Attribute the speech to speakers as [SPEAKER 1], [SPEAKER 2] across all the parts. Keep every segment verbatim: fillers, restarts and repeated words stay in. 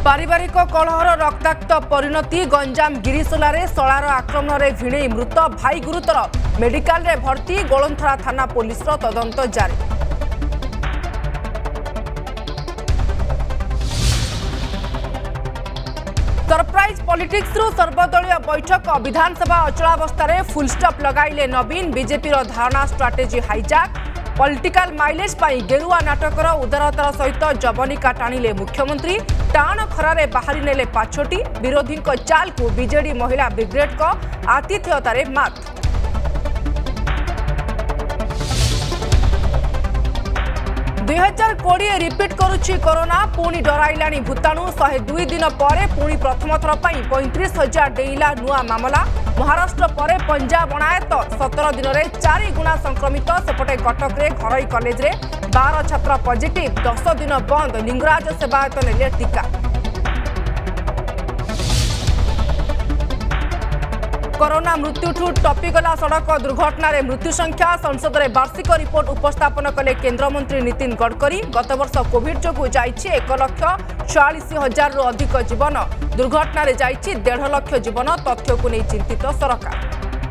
[SPEAKER 1] पारिवारिक कलहर रक्ताक्त परिणति गंजाम गिरीशोलार शलार आक्रमण में भिड़े मृत भाई गुरुतर मेडिकल रे भर्ती गोलंथरा थाना पुलिस तदंत जारी। सरप्राइज पॉलिटिक्स रु सर्वदलीय बैठक विधानसभा अचलावस्था फुलस्टप लगाइले नवीन बीजेपी धारणा स्ट्राटेजी हाईजैक पॉलिटिकल माइलेज पाई गेरुआ नाटकर उदारतार सहित जवनिका टाणिले मुख्यमंत्री टाण खरारे बाहरी नेले पाछोटी विरोधी चाल को बीजेडी महिला ब्रिगेड को आतिथ्यतारे मात। दुई हजार कोड़े रिपीट करुछि कोरोना पुणी डराइलाणी भूताणु शहे दुई दिन पर पुणी प्रथम थर पर पैंतीस हजार डेइला नुआ मामला महाराष्ट्र पर पंजाब अणायत सतर दिन में चार गुणा संक्रमित सेपटे कटक रे घरोई कॉलेज रे बारह छात्र पॉजिटिव दस दिन बंद लिंगराज सेवायत नेले टीका। कोरोना मृत्यु टपिगला सड़क दुर्घटना रे मृत्यु संख्या संसद में वार्षिक रिपोर्ट उपस्थापन कले केन्द्रमंत्री नितिन गडकरी गत वर्ष कोविड जोगु जाइछि एक लक्ष चालीस हजार रु अधिक जीवन दुर्घटना रे जाइछि डेढ़ लक्ष जीवन तथ्य को नहीं चिंतित सरकार।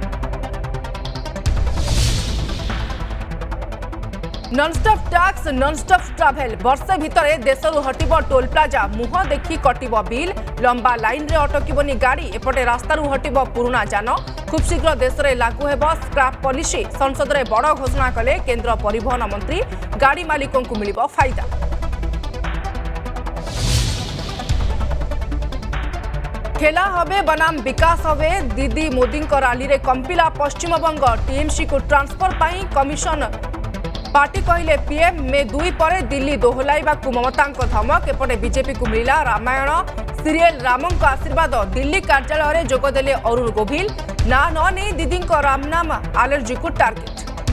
[SPEAKER 1] नॉनस्टॉप टैक्स नॉनस्टॉप ट्रैवल वर्षे भितर देशरू हटिब टोल प्लाजा मुह देखी कटिब बिल लंबा लाइन रे अटकबनी गाड़ी एपटे रास्तारू हटिब पुराना जान खूब शीघ्र देश में लागू हेब स्क्रैप पॉलिसी संसद में बड़ घोषणा कले केंद्र परिवहन मंत्री गाड़ी मालिकों को मिलिब फायदा। खेला हबे बनाम विकास हबे दीदी मोदी रैली रे कंपिला पश्चिमबंग टीएमसी को ट्रांसफर पाई कमिशन पार्टी कहले पीएम मे दुई पर दिल्ली दोहलाइबा ममता धमक एपटे बीजेपी को मिला रामायण सीरियल रामों का आशीर्वाद दिल्ली कार्यालय में जोगदेले अरुण गोभिल ना न नहीं दीदी रामनाम आलर्जी को टार्गेट।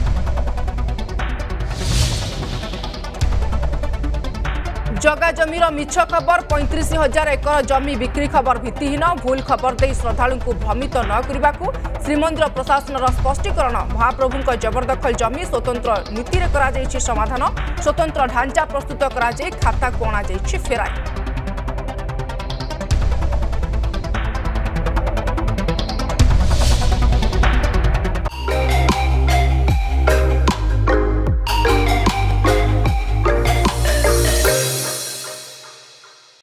[SPEAKER 1] जगा जमीर मिछ खबर पैंतीस हजार एकर जमी बिक्री खबर भित्तिहीन भूल खबर दे श्रद्धालु को भ्रमित न करने को श्रीमंदिर प्रशासन स्पष्टीकरण महाप्रभु जबरदखल जमी स्वतंत्र नीति रे करा समाधान स्वतंत्र ढांचा प्रस्तुत करा खाता को अणा फेराई।